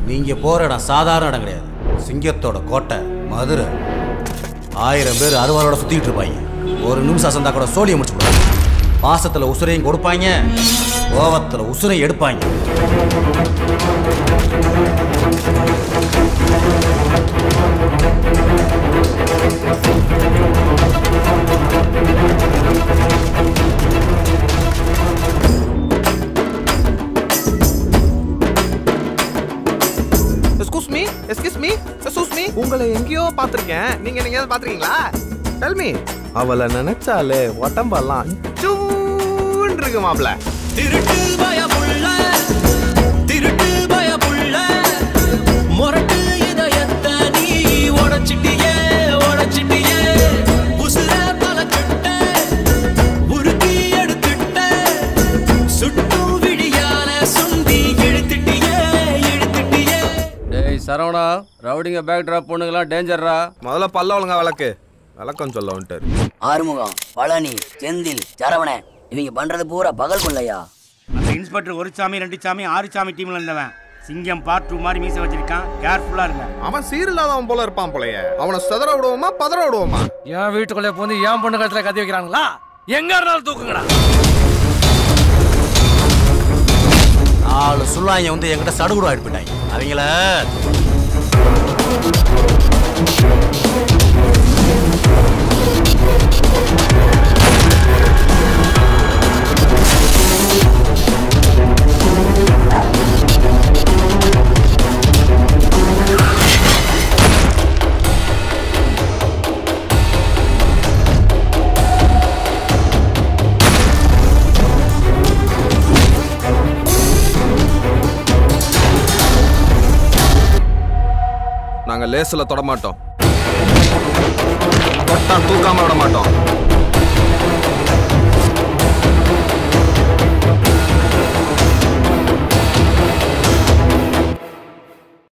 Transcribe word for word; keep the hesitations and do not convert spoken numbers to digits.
நீங்க போற இடம் சாதாரண இடம் கிடையாது. சிங்கத்தோட கோட்டை மதுரை. ஆயிரம் பேர் அறுவாரோட சுத்திட்டு இருப்பாங்க. ஒரு நிமிஷம் சந்தா கூட சோழியை முடிச்சு கொடுப்பாங்க. பாசத்துல உசுரையும் கொடுப்பாங்க, கோவத்துல உசுரையும் எடுப்பாங்க. Excuse me, excuse me. உங்களை எங்கேயோ பார்த்திருக்கேன். நீங்க எங்கேயாவது பார்த்திருக்கீங்களா? Tell me. அவளை நினைச்சாலே உடம்பெல்லாம் சூன்னு இருக்கு மாப்ள. திருட்டு பயமுள்ள, திருட்டு பயமுள்ள, மொரட்டு இதயத்தை நீ உடைச்சிட்டியே, உடைச்சிட்டியே. உசுர தலச்சிட்ட, உருக்கி எடுத்துட்ட, சுட்டு விடியால சுண்டி இழுத்துட்டியே, இழுத்துட்டியே. டேய் சரவணா, ரவுடிங்க பேக் டிராப் பொண்ணுங்கலாம் டேஞ்சர்ரா. முதல்ல பல்ல ஒழுங்கா விளக்கு. விளக்கம் சொல்ல வந்துட்டாரு. ஆறுமுகம், பழனி, செந்தில், சரவண இவங்க பண்றது பூரா பகல் கொள்ளையா? அந்த இன்ஸ்பெக்டர் ஒரு சாமி ரெண்டு சாமி ஆறு சாமி டீம்ல இருந்தவன். சிங்கம் பார்ட் டூ மாதிரி மீசை வச்சிருக்கான். கேர்ஃபுல்லா இருங்க. அவன் சீரில்லாதவன் போல இருப்பான் போலயே. அவனை சதற விடுவோமா பதற விடுவோமா? என் வீட்டுக்குள்ளே போந்து ஏன் பொண்ணு கழுத்துல கத்தி வைக்கிறாங்களா? எங்க இருந்தாலும் தூக்குங்கடா. நாலு சுள்ளாங்க வந்து என்கிட்ட சடுகுடு ஆயிட்டு போயிட்டாங்க. அவங்கள நாங்க லேஸ்ல தொட மாட்டோம். தொட்டா தூக்காம விட மாட்டோம்.